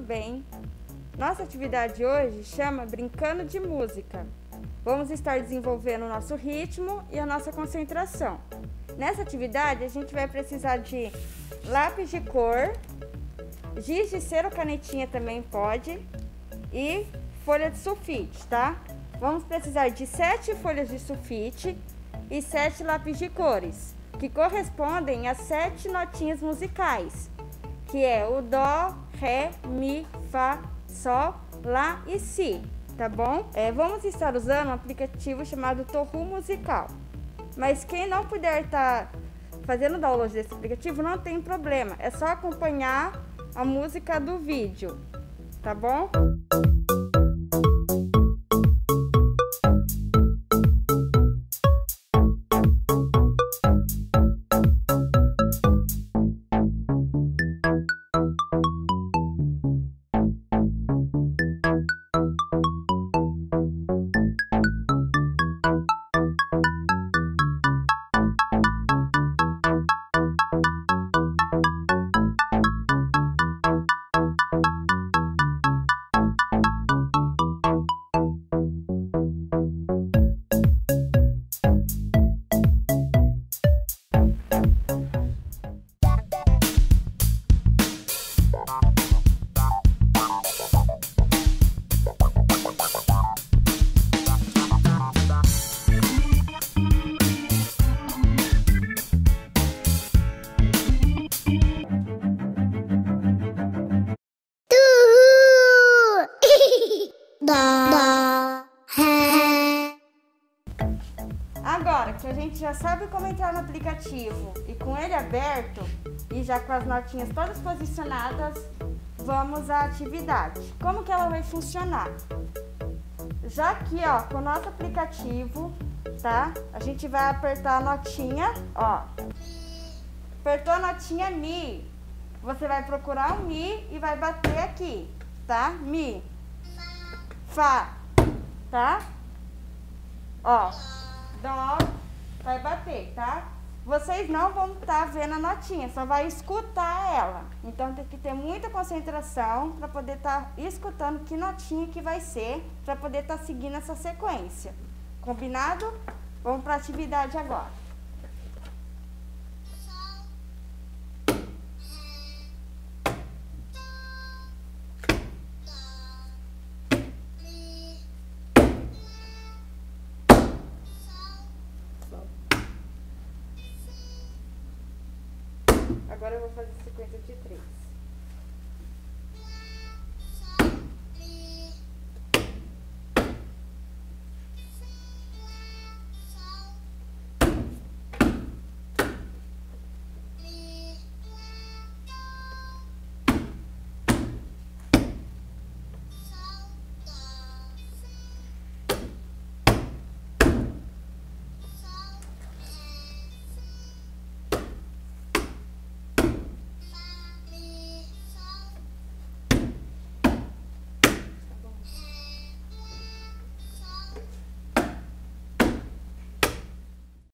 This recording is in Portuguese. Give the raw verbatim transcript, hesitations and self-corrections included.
bem? Nossa atividade hoje chama Brincando de Música. Vamos estar desenvolvendo o nosso ritmo e a nossa concentração. Nessa atividade a gente vai precisar de lápis de cor, giz de cera ou canetinha também pode, e folha de sulfite, tá? Vamos precisar de sete folhas de sulfite e sete lápis de cores, que correspondem a sete notinhas musicais, que é o dó, ré, mi, fá, sol, lá e si, tá bom? É, vamos estar usando um aplicativo chamado Notas Musicais, mas quem não puder estar fazendo download desse aplicativo não tem problema, é só acompanhar a música do vídeo, tá bom? Agora que a gente já sabe como entrar no aplicativo e com ele aberto e já com as notinhas todas posicionadas, vamos à atividade. Como que ela vai funcionar? Já aqui, ó, com o nosso aplicativo, tá? A gente vai apertar a notinha, ó. Apertou a notinha Mi, você vai procurar o Mi e vai bater aqui, tá? Mi, Fá, tá? Ó. Dó, vai bater, tá? Vocês não vão estar vendo a notinha, só vai escutar ela. Então tem que ter muita concentração para poder estar escutando que notinha que vai ser, para poder estar seguindo essa sequência. Combinado? Vamos para a atividade agora. Agora eu vou fazer sequência de três.